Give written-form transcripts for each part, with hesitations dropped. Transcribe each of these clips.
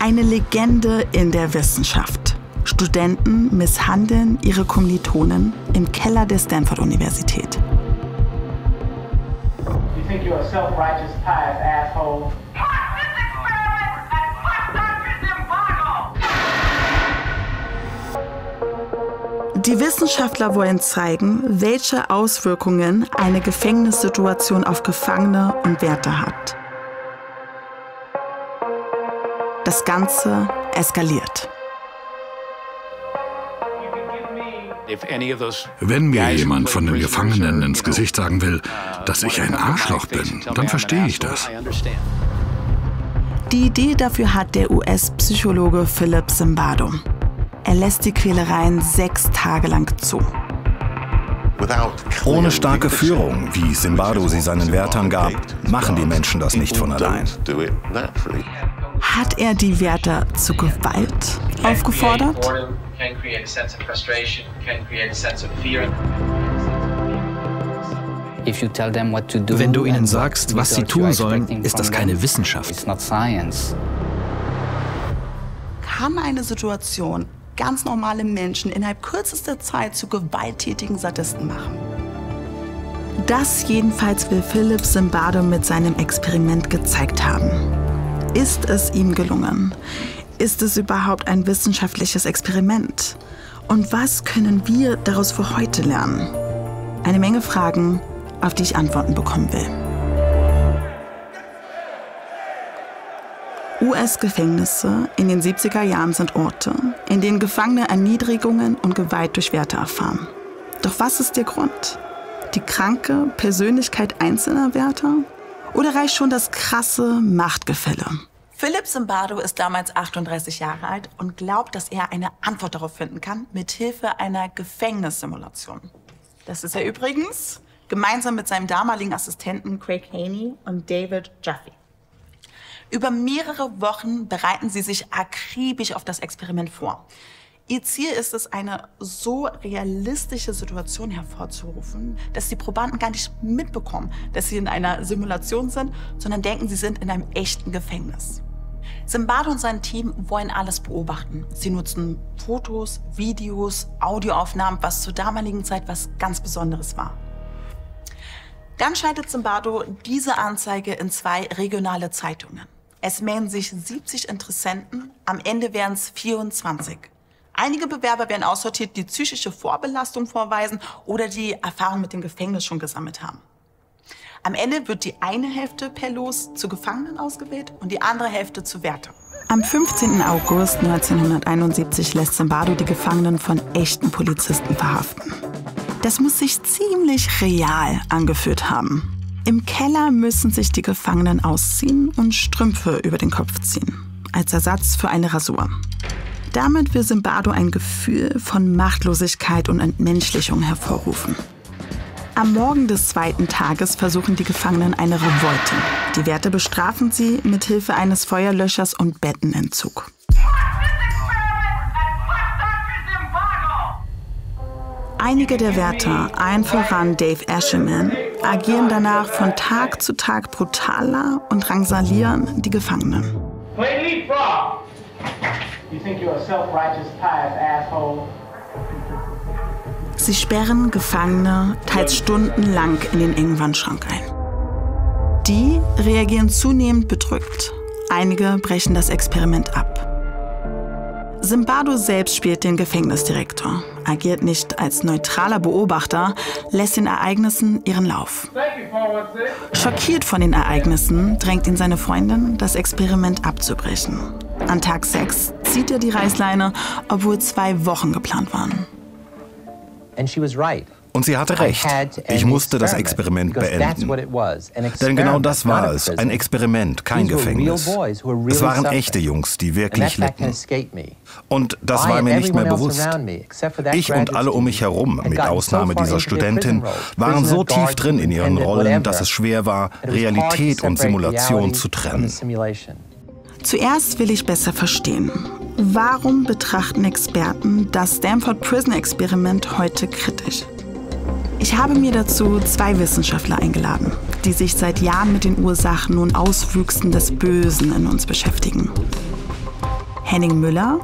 Eine Legende in der Wissenschaft. Studenten misshandeln ihre Kommilitonen im Keller der Stanford-Universität. You think you're a self-righteous, pious asshole? Die Wissenschaftler wollen zeigen, welche Auswirkungen eine Gefängnissituation auf Gefangene und Wärter hat. Das Ganze eskaliert. Wenn mir jemand von den Gefangenen ins Gesicht sagen will, dass ich ein Arschloch bin, dann verstehe ich das. Die Idee dafür hat der US-Psychologe Philip Zimbardo. Er lässt die Quälereien 6 Tage lang zu. Ohne starke Führung, wie Zimbardo sie seinen Wärtern gab, machen die Menschen das nicht von allein. Hat er die Wärter zu Gewalt aufgefordert? Wenn du ihnen sagst, was sie tun sollen, ist das keine Wissenschaft. Kann eine Situation ganz normale Menschen innerhalb kürzester Zeit zu gewalttätigen Sadisten machen? Das jedenfalls will Philip Zimbardo mit seinem Experiment gezeigt haben. Ist es ihm gelungen? Ist es überhaupt ein wissenschaftliches Experiment? Und was können wir daraus für heute lernen? Eine Menge Fragen, auf die ich Antworten bekommen will. US-Gefängnisse in den 70er Jahren sind Orte, in denen Gefangene Erniedrigungen und Gewalt durch Wärter erfahren. Doch was ist der Grund? Die kranke Persönlichkeit einzelner Wärter? Oder reicht schon das krasse Machtgefälle? Philip Zimbardo ist damals 38 Jahre alt und glaubt, dass er eine Antwort darauf finden kann, mit Hilfe einer Gefängnissimulation. Das ist er übrigens gemeinsam mit seinem damaligen Assistenten Craig Haney und David Jaffe. Über mehrere Wochen bereiten sie sich akribisch auf das Experiment vor. Ihr Ziel ist es, eine so realistische Situation hervorzurufen, dass die Probanden gar nicht mitbekommen, dass sie in einer Simulation sind, sondern denken, sie sind in einem echten Gefängnis. Zimbardo und sein Team wollen alles beobachten. Sie nutzen Fotos, Videos, Audioaufnahmen, was zur damaligen Zeit was ganz Besonderes war. Dann schaltet Zimbardo diese Anzeige in 2 regionale Zeitungen. Es melden sich 70 Interessenten, am Ende wären es 24. Einige Bewerber werden aussortiert, die psychische Vorbelastung vorweisen oder die Erfahrung mit dem Gefängnis schon gesammelt haben. Am Ende wird die eine Hälfte per Los zu Gefangenen ausgewählt und die andere Hälfte zu Wärtern. Am 15. August 1971 lässt Zimbardo die Gefangenen von echten Polizisten verhaften. Das muss sich ziemlich real angefühlt haben. Im Keller müssen sich die Gefangenen ausziehen und Strümpfe über den Kopf ziehen, als Ersatz für eine Rasur. Damit will Zimbardo ein Gefühl von Machtlosigkeit und Entmenschlichung hervorrufen. Am Morgen des 2. Tages versuchen die Gefangenen eine Revolte. Die Wärter bestrafen sie mit Hilfe eines Feuerlöschers und Bettenentzug. Einige der Wärter, allen voran Dave Asherman, agieren danach von Tag zu Tag brutaler und drangsalieren die Gefangenen. Sie sperren Gefangene teils stundenlang in den engen Wandschrank ein. Die reagieren zunehmend bedrückt. Einige brechen das Experiment ab. Zimbardo selbst spielt den Gefängnisdirektor, agiert nicht als neutraler Beobachter, lässt den Ereignissen ihren Lauf. Schockiert von den Ereignissen drängt ihn seine Freundin, das Experiment abzubrechen. An Tag 6 zieht er die Reißleine, obwohl 2 Wochen geplant waren. Und sie hatte recht. Ich musste das Experiment beenden. Denn genau das war es, ein Experiment, kein Gefängnis. Es waren echte Jungs, die wirklich litten. Und das war mir nicht mehr bewusst. Ich und alle um mich herum, mit Ausnahme dieser Studentin, waren so tief drin in ihren Rollen, dass es schwer war, Realität und Simulation zu trennen. Zuerst will ich besser verstehen, warum betrachten Experten das Stanford Prison Experiment heute kritisch? Ich habe mir dazu 2 Wissenschaftler eingeladen, die sich seit Jahren mit den Ursachen und Auswüchsen des Bösen in uns beschäftigen. Henning Müller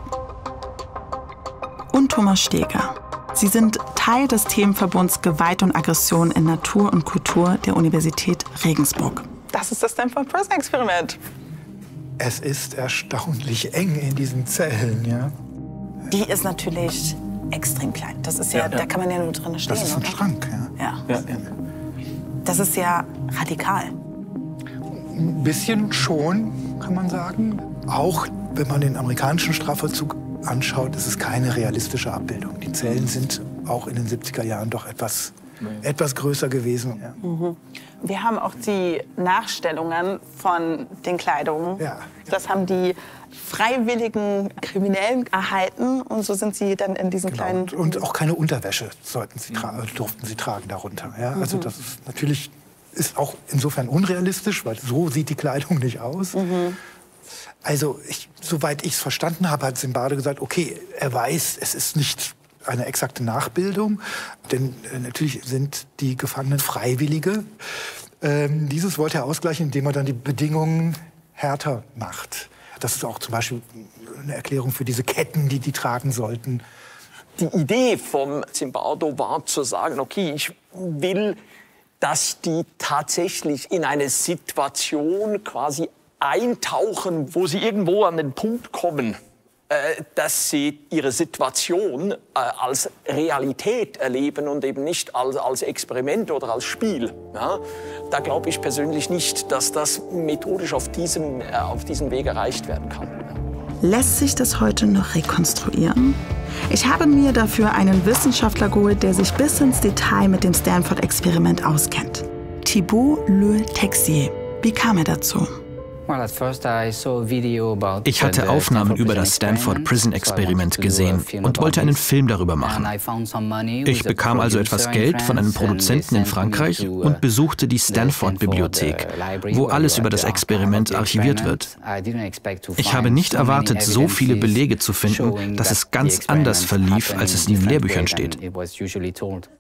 und Thomas Steger. Sie sind Teil des Themenverbunds Gewalt und Aggression in Natur und Kultur der Universität Regensburg. Das ist das Stanford-Prison-Experiment. Es ist erstaunlich eng in diesen Zellen, ja. Die ist natürlich extrem klein. Das ist ja, da kann man ja nur drin stehen. Das ist ein Schrank, ja. Das ist ja radikal. Ein bisschen schon, kann man sagen. Auch wenn man den amerikanischen Strafvollzug anschaut, ist es keine realistische Abbildung. Die Zellen sind auch in den 70er Jahren doch etwas größer gewesen. Ja. Wir haben auch die Nachstellungen von den Kleidungen. Ja. Das haben die freiwilligen Kriminellen erhalten und so sind sie dann in diesen kleinen... Und auch keine Unterwäsche durften sie tragen darunter. Ja? Also das ist natürlich auch insofern unrealistisch, weil so sieht die Kleidung nicht aus. Also soweit ich es verstanden habe, hat Simbade gesagt, okay, er weiß, es ist nicht eine exakte Nachbildung, denn natürlich sind die Gefangenen Freiwillige. Dieses wollte er ausgleichen, indem er dann die Bedingungen härter macht. Das ist auch zum Beispiel eine Erklärung für diese Ketten, die die tragen sollten. Die Idee vom Zimbardo war zu sagen, okay, ich will, dass die tatsächlich in eine Situation quasi eintauchen, wo sie irgendwo an den Punkt kommen, dass sie ihre Situation als Realität erleben und eben nicht als Experiment oder als Spiel. Ja? Da glaube ich persönlich nicht, dass das methodisch auf diesem Weg erreicht werden kann. Lässt sich das heute noch rekonstruieren? Ich habe mir dafür einen Wissenschaftler geholt, der sich bis ins Detail mit dem Stanford-Experiment auskennt. Thibaut Le Texier. Wie kam er dazu? Ich hatte Aufnahmen über das Stanford-Prison-Experiment gesehen und wollte einen Film darüber machen. Ich bekam also etwas Geld von einem Produzenten in Frankreich und besuchte die Stanford-Bibliothek, wo alles über das Experiment archiviert wird. Ich habe nicht erwartet, so viele Belege zu finden, dass es ganz anders verlief, als es in den Lehrbüchern steht.